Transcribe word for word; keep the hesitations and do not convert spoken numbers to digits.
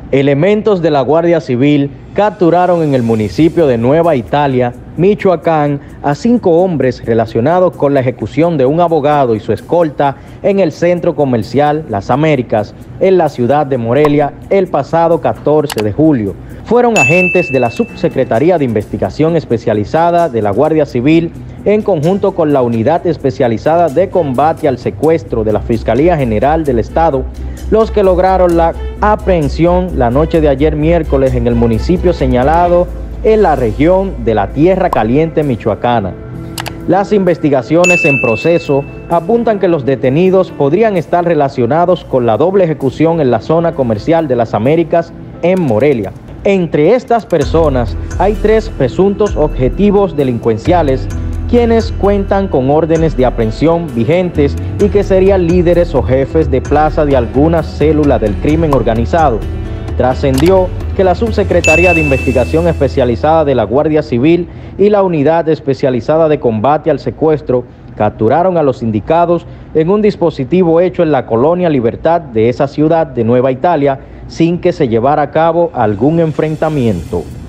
Elementos de la Guardia Civil capturaron en el municipio de Nueva Italia, Michoacán, a cinco hombres relacionados con la ejecución de un abogado y su escolta en el centro comercial Las Américas, en la ciudad de Morelia, el pasado catorce de julio. Fueron agentes de la Subsecretaría de Investigación Especializada de la Guardia Civil, en conjunto con la Unidad Especializada de Combate al Secuestro de la Fiscalía General del Estado, los que lograron la aprehensión la noche de ayer miércoles en el municipio señalado en la región de la Tierra Caliente michoacana. Las investigaciones en proceso apuntan que los detenidos podrían estar relacionados con la doble ejecución en la zona comercial de Las Américas en Morelia. Entre estas personas hay tres presuntos objetivos delincuenciales, quienes cuentan con órdenes de aprehensión vigentes y que serían líderes o jefes de plaza de alguna célula del crimen organizado. Trascendió que la Subsecretaría de Investigación Especializada de la Guardia Civil y la Unidad Especializada de Combate al Secuestro capturaron a los indicados en un dispositivo hecho en la Colonia Libertad de esa ciudad de Nueva Italia sin que se llevara a cabo algún enfrentamiento.